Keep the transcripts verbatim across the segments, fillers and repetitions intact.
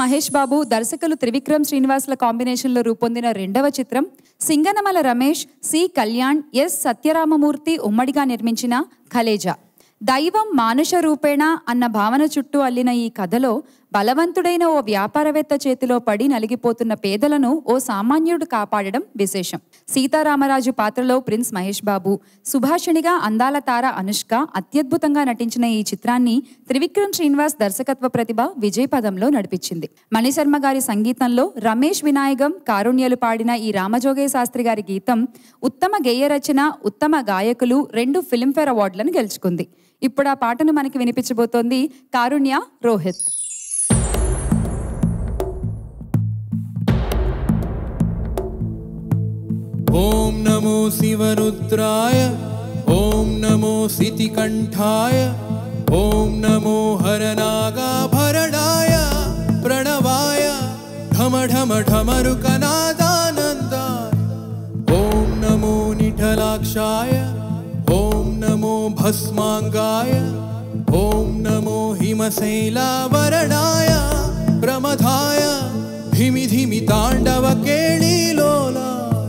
మహేష్ బాబు, దర్శకులు త్రివిక్రమ్ శ్రీనివాసుల కాంబినేషన్లో రూపొందిన రెండవ చిత్రం సింగనమల రమేష్, సి కళ్యాణ్, ఎస్ సత్యరామమూర్తి ఉమ్మడిగా నిర్మించిన ఖలేజా. దైవం మానుష రూపేణ అన్న భావన చుట్టూ అల్లిన ఈ కథలో బలవంతుడైన ఓ వ్యాపారవేత్త చేతిలో పడి నలిగిపోతున్న పేదలను ఓ సామాన్యుడు కాపాడడం విశేషం. సీతారామరాజు పాత్రలో ప్రిన్స్ మహేష్ బాబు, సుభాషిణిగా అందాల తార అనుష్క అత్యద్భుతంగా నటించిన ఈ చిత్రాన్ని త్రివిక్రమ్ శ్రీనివాస్ దర్శకత్వ ప్రతిభ విజయ్ పదంలో నడిపించింది. మణిశర్మ గారి సంగీతంలో రమేష్ వినాయకం, కారుణ్యలు పాడిన ఈ రామజోగయ్య శాస్త్రి గారి గీతం ఉత్తమ గేయ రచన, ఉత్తమ గాయకులు రెండు ఫిల్మ్ఫేర్ అవార్డులను గెలుచుకుంది. ఇప్పుడు ఆ పాటను మనకి వినిపించబోతోంది కారుణ్య, రోహిత్. ఓం నమో శివరుద్రాయ, ఓం నమో సితికంఠాయ, ఓం నమో హరనాగాభరణాయ ప్రణవాయ ఢమ ఢమ ఢమరుకనాదానందాయ. ఓం నమో నిఠలాక్షాయ, ఓం నమో భస్మాంగాయ, ఓం నమో హిమశైలావరణాయ ప్రమథాయ ధిమి ధిమి తాండవ కేళీలోలా.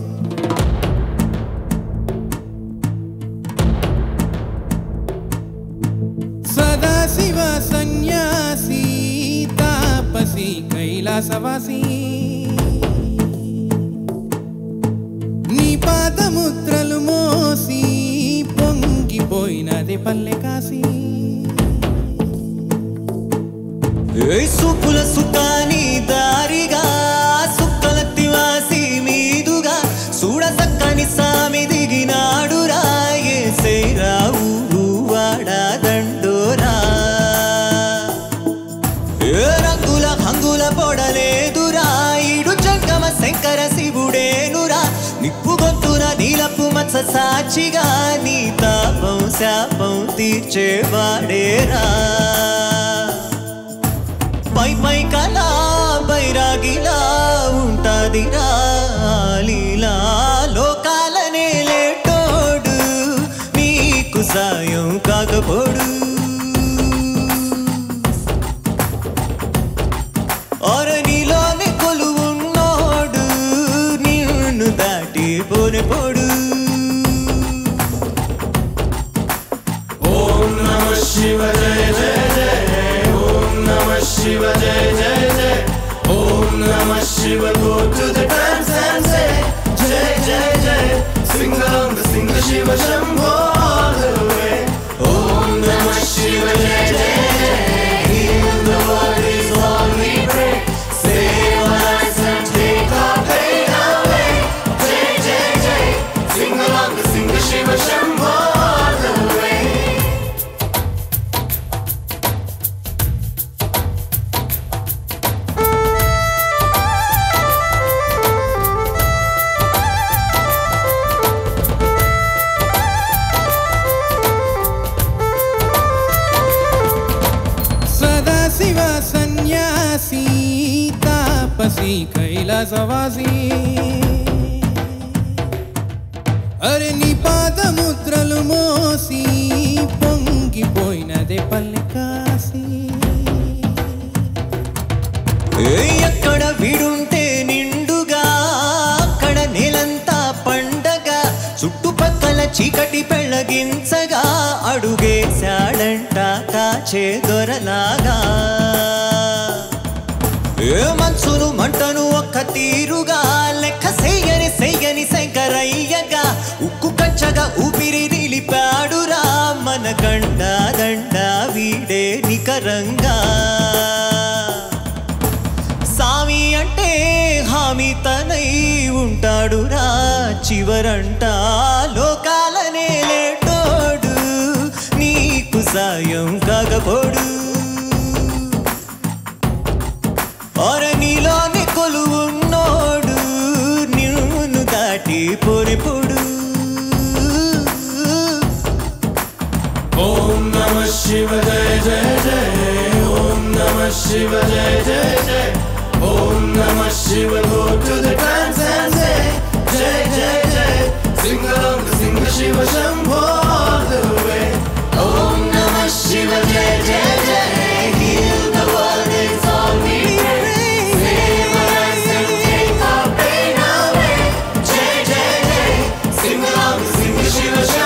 సదాశివ సన్యాసి తాపసి కైలాసవాసి, నీ పాదముద్రలు మోసి పొంగిపోయినది పల్లె కాసి. సుపుల సుతాని దారిగా సుక్కల తివాసి మీదుగా చూడ సక్కని సామి దిగినాడు రాయే సేరావు వాడా దండోరా. రంగుల హంగుల పొడలేదురా ఈడు జంగమ శంకర శివుడేనురా. నిప్పు గొంతున నీలపు మత్స సాక్షిగా నీ తాపం శాపం తీర్చేవాడేరా. పై పై కలా బైరాగిలా ఉంటాదిరా లీలా. లోకాలనే లేటోడు నీకు సాయం కాకపోడు. అర నీలోని కొలువున్నోడు నిన్ను దాటి పోనిపోడు. ఓం నమ శివ జయ జయ జయ, ఓం నమ శివ జయ జయ జయ, ఓం నమ Shiva. Go to the dance and say jai jai jai, sing along the sing the Shiva Shambho all the way. Om Namah Shiva jai jai jai, heal the world is all we pray. Save us and take our pain away. Jai jai jai, sing along the sing the Shiva Shambho all the way. Shiva సన్యాసి తాపసి కైలాసవాసి, అరే నీ పాదముద్రలు మోసి పొంగిపోయినదే పల్లె కాసి. ఎక్కడ వీడుంటే నిండుగా అక్కడ నేలంతా పండగ. చుట్టుపక్కల చీకటి పెళ్ళగించగా అడుగేశాడంట కాచే దొరలాగా. మనసును మంటను ఒక్క తీరుగా లెక్క చెయ్యని చెయ్యని శంకరయ్యగా. ఉక్కు కంచగా ఊపిరి నిలిపాడురా మన గండ దండ వీడే నికరంగా. సామి అంటే హామీ తనై ఉంటాడురా చివరంట. లోకాలనే లేటోడు నీకు సాయం కాకపోడు. అర నీలోని కొలువున్నోడు నిన్ను దాటి పోనిపోడు. ఓం నమ శివ జయ జయ జయ, ఓం నమ శివ జయ జయ జయ, ఓం నమ Shiva. Go to the dance and say jai jai jai, sing along the sing the Shiva Shambho all the way. Om Namah Shiva jai jai jai, heal the world is all we pray. Shiv